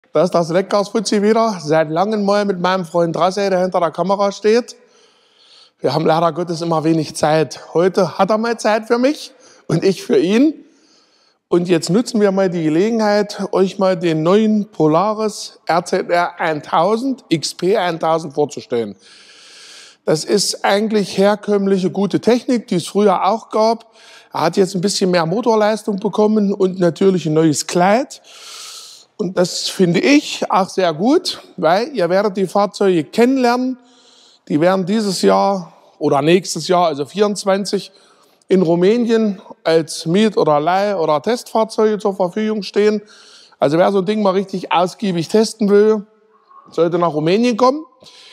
Da ist das Leckgasfuzzi wieder, seit langem mal mit meinem Freund Rasse, der hinter der Kamera steht. Wir haben leider Gottes immer wenig Zeit. Heute hat er mal Zeit für mich und ich für ihn. Und jetzt nutzen wir mal die Gelegenheit, euch mal den neuen Polaris RZR 1000 XP 1000 vorzustellen. Das ist eigentlich herkömmliche gute Technik, die es früher auch gab. Er hat jetzt ein bisschen mehr Motorleistung bekommen und natürlich ein neues Kleid. Und das finde ich auch sehr gut, weil ihr werdet die Fahrzeuge kennenlernen. Die werden dieses Jahr oder nächstes Jahr, also 24, in Rumänien als Miet- oder Leih- oder Testfahrzeuge zur Verfügung stehen. Also wer so ein Ding mal richtig ausgiebig testen will, sollte nach Rumänien kommen.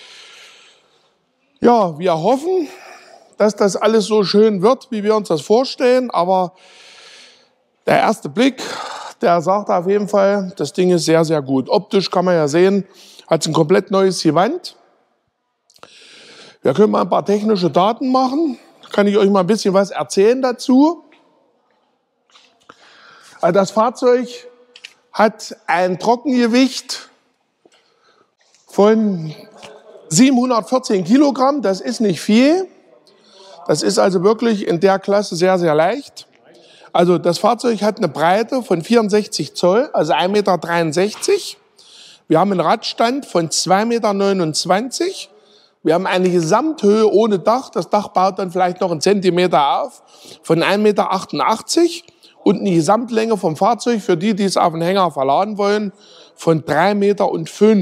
Ja, wir hoffen, dass das alles so schön wird, wie wir uns das vorstellen. Aber der erste Blick, der sagt auf jeden Fall, das Ding ist sehr, sehr gut. Optisch kann man ja sehen, hat ein komplett neues Gewand. Wir können mal ein paar technische Daten machen. Kann ich euch mal ein bisschen was erzählen dazu. Also das Fahrzeug hat ein Trockengewicht von 714 Kilogramm. Das ist nicht viel. Das ist also wirklich in der Klasse sehr, sehr leicht. Also das Fahrzeug hat eine Breite von 64 Zoll, also 1,63 Meter. Wir haben einen Radstand von 2,29 Meter. Wir haben eine Gesamthöhe ohne Dach. Das Dach baut dann vielleicht noch einen Zentimeter auf, von 1,88 Meter. Und eine Gesamtlänge vom Fahrzeug, für die, die es auf den Hänger verladen wollen, von 3,05 Meter.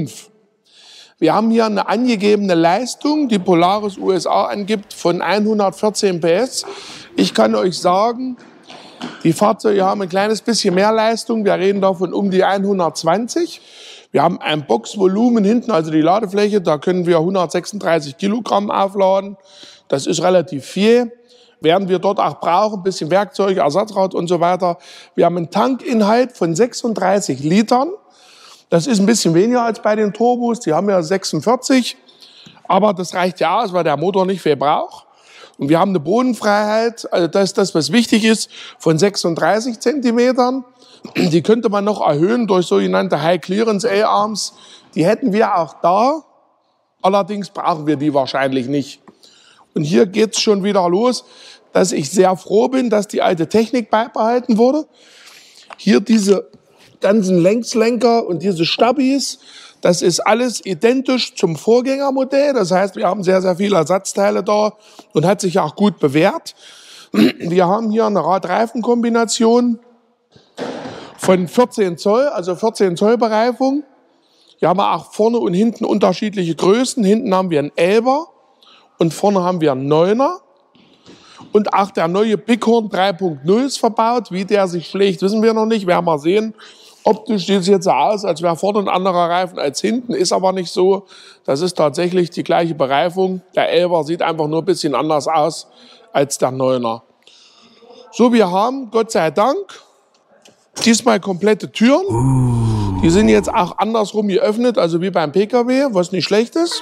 Wir haben hier eine angegebene Leistung, die Polaris USA angibt, von 114 PS. Ich kann euch sagen, die Fahrzeuge haben ein kleines bisschen mehr Leistung. Wir reden davon um die 120. Wir haben ein Boxvolumen hinten, also die Ladefläche, da können wir 136 Kilogramm aufladen. Das ist relativ viel. Werden wir dort auch brauchen, ein bisschen Werkzeug, Ersatzrad und so weiter. Wir haben einen Tankinhalt von 36 Litern. Das ist ein bisschen weniger als bei den Turbos, die haben ja 46. Aber das reicht ja aus, weil der Motor nicht viel braucht. Und wir haben eine Bodenfreiheit, also das ist das, was wichtig ist, von 36 Zentimetern. Die könnte man noch erhöhen durch sogenannte High Clearance A-Arms. Die hätten wir auch da, allerdings brauchen wir die wahrscheinlich nicht. Und hier geht's schon wieder los, dass ich sehr froh bin, dass die alte Technik beibehalten wurde. Hier diese ganzen Längslenker und diese Stabis, das ist alles identisch zum Vorgängermodell. Das heißt, wir haben sehr, sehr viele Ersatzteile da und hat sich auch gut bewährt. Wir haben hier eine Rad-Reifen-Kombination von 14 Zoll, also 14 Zoll Bereifung. Hier haben wir auch vorne und hinten unterschiedliche Größen. Hinten haben wir einen 11er und vorne haben wir einen 9er. Und auch der neue Bighorn 3.0 ist verbaut. Wie der sich schlägt, wissen wir noch nicht. Werden wir sehen. Optisch sieht es jetzt so aus, als wäre vorne ein anderer Reifen als hinten. Ist aber nicht so. Das ist tatsächlich die gleiche Bereifung. Der 11er sieht einfach nur ein bisschen anders aus als der 9er. So, wir haben, Gott sei Dank, diesmal komplette Türen. Die sind jetzt auch andersrum geöffnet, also wie beim PKW, was nicht schlecht ist.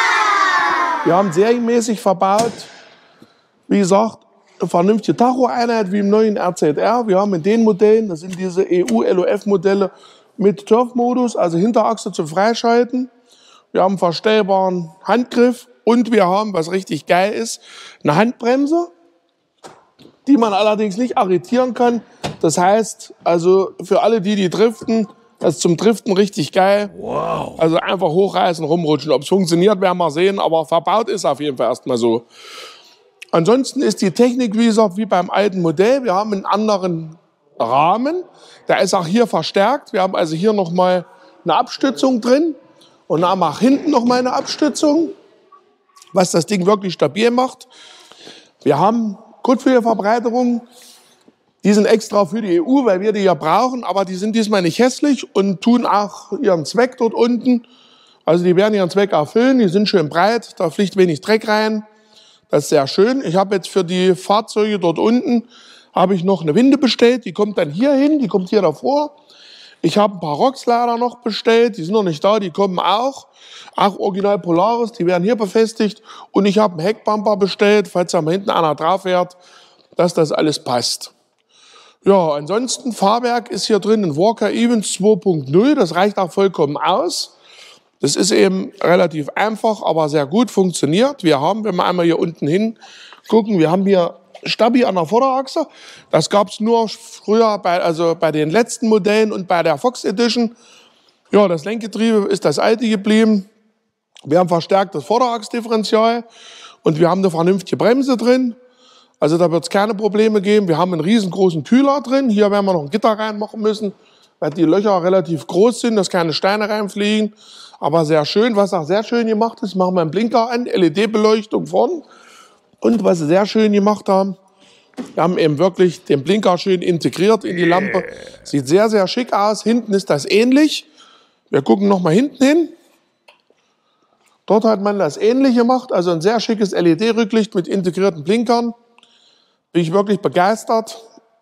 Wir haben serienmäßig verbaut, wie gesagt, eine vernünftige Tacho-Einheit wie im neuen RZR. Wir haben in den Modellen, das sind diese EU-LOF-Modelle mit Turf-Modus, also Hinterachse zum Freischalten. Wir haben einen verstellbaren Handgriff und wir haben, was richtig geil ist, eine Handbremse, die man allerdings nicht arretieren kann. Das heißt, also für alle, die driften, das ist zum Driften richtig geil. Wow. Also einfach hochreißen, rumrutschen. Ob es funktioniert, werden wir sehen, aber verbaut ist auf jeden Fall erstmal so. Ansonsten ist die Technik, wie gesagt, wie beim alten Modell. Wir haben einen anderen Rahmen. Der ist auch hier verstärkt. Wir haben also hier nochmal eine Abstützung drin und dann haben wir auch hinten nochmal eine Abstützung, was das Ding wirklich stabil macht. Wir haben Kotflügelverbreiterungen. Die sind extra für die EU, weil wir die ja brauchen, aber die sind diesmal nicht hässlich und tun auch ihren Zweck dort unten. Also die werden ihren Zweck erfüllen, die sind schön breit, da fliegt wenig Dreck rein. Das ist sehr schön. Ich habe jetzt für die Fahrzeuge dort unten habe ich noch eine Winde bestellt, die kommt dann hier hin, die kommt hier davor. Ich habe ein paar Rockslider noch bestellt, die sind noch nicht da, die kommen auch. Auch Original Polaris, die werden hier befestigt. Und ich habe einen Heckbumper bestellt, falls da mal hinten einer drauf fährt, dass das alles passt. Ja, ansonsten Fahrwerk ist hier drin ein Walker Evans 2.0, das reicht auch vollkommen aus. Das ist eben relativ einfach, aber sehr gut funktioniert. Wir haben, wenn wir einmal hier unten hin gucken, wir haben hier Stabi an der Vorderachse. Das gab es nur früher bei den letzten Modellen und bei der Fox Edition. Ja, das Lenkgetriebe ist das alte geblieben. Wir haben verstärktes Vorderachsdifferential und wir haben eine vernünftige Bremse drin. Also da wird es keine Probleme geben. Wir haben einen riesengroßen Kühler drin. Hier werden wir noch ein Gitter reinmachen müssen, weil die Löcher relativ groß sind, dass keine Steine reinfliegen. Aber sehr schön. Was auch sehr schön gemacht ist, machen wir einen Blinker an, LED-Beleuchtung vorn. Und was sie sehr schön gemacht haben, wir haben eben wirklich den Blinker schön integriert in die Lampe. Sieht sehr, sehr schick aus. Hinten ist das ähnlich. Wir gucken noch mal hinten hin. Dort hat man das ähnlich gemacht. Also ein sehr schickes LED-Rücklicht mit integrierten Blinkern. Bin ich wirklich begeistert.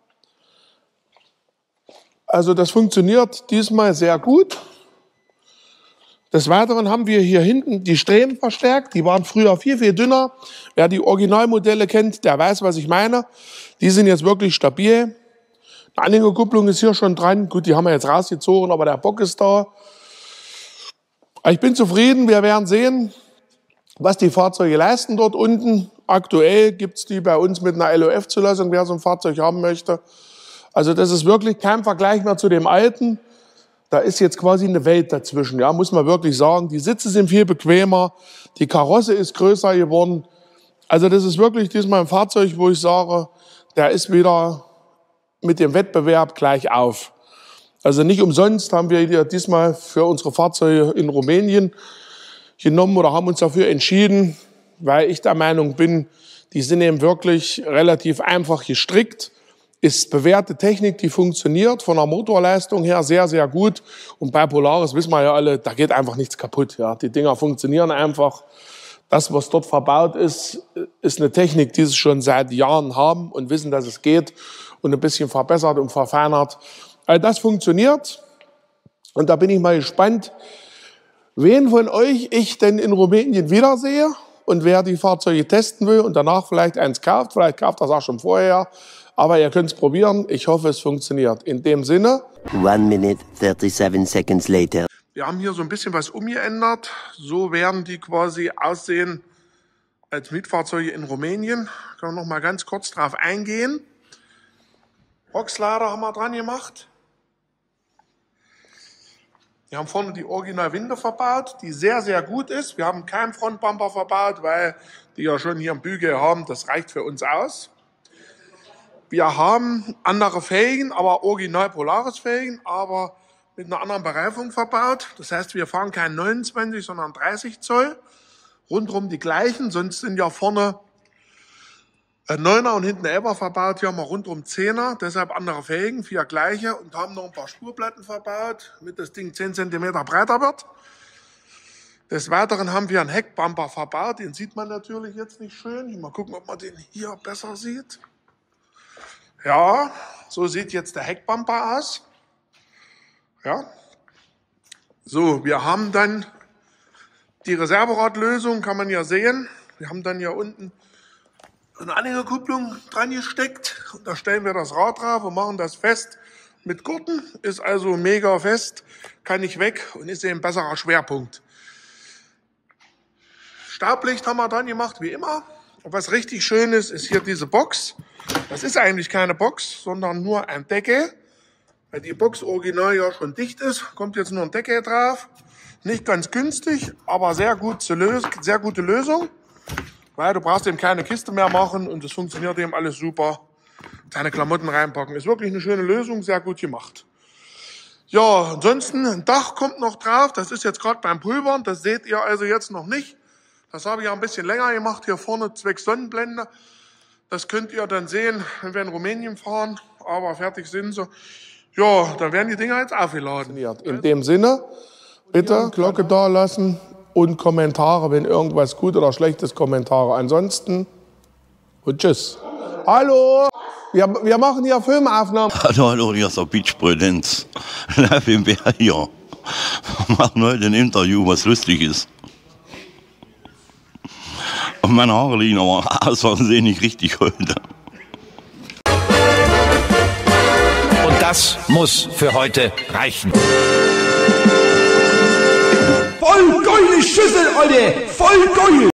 Also das funktioniert diesmal sehr gut. Des Weiteren haben wir hier hinten die Streben verstärkt. Die waren früher viel, viel dünner. Wer die Originalmodelle kennt, der weiß, was ich meine. Die sind jetzt wirklich stabil. Eine Anhängerkupplung ist hier schon dran. Gut, die haben wir jetzt rausgezogen, aber der Bock ist da. Ich bin zufrieden. Wir werden sehen, was die Fahrzeuge leisten dort unten. Aktuell gibt es die bei uns mit einer LOF-Zulassung, wer so ein Fahrzeug haben möchte. Also das ist wirklich kein Vergleich mehr zu dem alten. Da ist jetzt quasi eine Welt dazwischen, ja, muss man wirklich sagen. Die Sitze sind viel bequemer, die Karosse ist größer geworden. Also das ist wirklich diesmal ein Fahrzeug, wo ich sage, der ist wieder mit dem Wettbewerb gleich auf. Also nicht umsonst haben wir diesmal für unsere Fahrzeuge in Rumänien genommen oder haben uns dafür entschieden, weil ich der Meinung bin, die sind eben wirklich relativ einfach gestrickt. Ist bewährte Technik, die funktioniert von der Motorleistung her sehr, sehr gut. Und bei Polaris wissen wir ja alle, da geht einfach nichts kaputt. Ja. Die Dinger funktionieren einfach. Das, was dort verbaut ist, ist eine Technik, die sie schon seit Jahren haben und wissen, dass es geht und ein bisschen verbessert und verfeinert. Also das funktioniert. Und da bin ich mal gespannt, wen von euch ich denn in Rumänien wiedersehe und wer die Fahrzeuge testen will und danach vielleicht eins kauft. Vielleicht kauft das auch schon vorher. Aber ihr könnt es probieren. Ich hoffe, es funktioniert. In dem Sinne. 1 minute, 37 seconds later. Wir haben hier so ein bisschen was umgeändert. So werden die quasi aussehen als Mietfahrzeuge in Rumänien. Können wir noch mal ganz kurz drauf eingehen. Boxlader haben wir dran gemacht. Wir haben vorne die Original-Winde verbaut, die sehr, sehr gut ist. Wir haben keinen Frontbumper verbaut, weil die ja schon hier einen Bügel haben. Das reicht für uns aus. Wir haben andere Felgen, aber original Polaris-Felgen, aber mit einer anderen Bereifung verbaut. Das heißt, wir fahren kein 29, sondern 30 Zoll. Rundherum die gleichen, sonst sind ja vorne 9er und hinten 11er verbaut. Hier haben wir rundherum 10er, deshalb andere Felgen, 4 gleiche und haben noch ein paar Spurplatten verbaut, damit das Ding 10 cm breiter wird. Des Weiteren haben wir einen Heckbumper verbaut, den sieht man natürlich jetzt nicht schön. Mal gucken, ob man den hier besser sieht. Ja, so sieht jetzt der Heckbumper aus. Ja. So, wir haben dann die Reserveradlösung, kann man ja sehen. Wir haben dann hier unten eine Anhängerkupplung dran gesteckt. Und da stellen wir das Rad drauf und machen das fest mit Gurten. Ist also mega fest, kann nicht weg und ist eben ein besserer Schwerpunkt. Staublicht haben wir dann gemacht, wie immer. Und was richtig schön ist, ist hier diese Box. Das ist eigentlich keine Box, sondern nur ein Deckel. Weil die Box original ja schon dicht ist, kommt jetzt nur ein Deckel drauf. Nicht ganz günstig, aber sehr gute Lösung. Weil du brauchst eben keine Kiste mehr machen und es funktioniert eben alles super. Deine Klamotten reinpacken. Ist wirklich eine schöne Lösung, sehr gut gemacht. Ja, ansonsten ein Dach kommt noch drauf. Das ist jetzt gerade beim Pulvern. Das seht ihr also jetzt noch nicht. Das habe ich ja ein bisschen länger gemacht. Hier vorne zwecks Sonnenblende. Das könnt ihr dann sehen, wenn wir in Rumänien fahren. Aber fertig sind sie. Ja, dann werden die Dinger jetzt aufgeladen. In dem Sinne, bitte Glocke da lassen und Kommentare, wenn irgendwas gut oder schlechtes Kommentare. Ansonsten und tschüss. Hallo, wir machen hier Filmaufnahmen. Hallo, hier ist der Beach-Prädenz. Live im Bär hier. Wir machen heute ein Interview, was lustig ist. Und meine Haare liegen aber aus Versehen nicht richtig heute. Das muss für heute reichen. Voll geile Schüssel, Alter! Voll geil!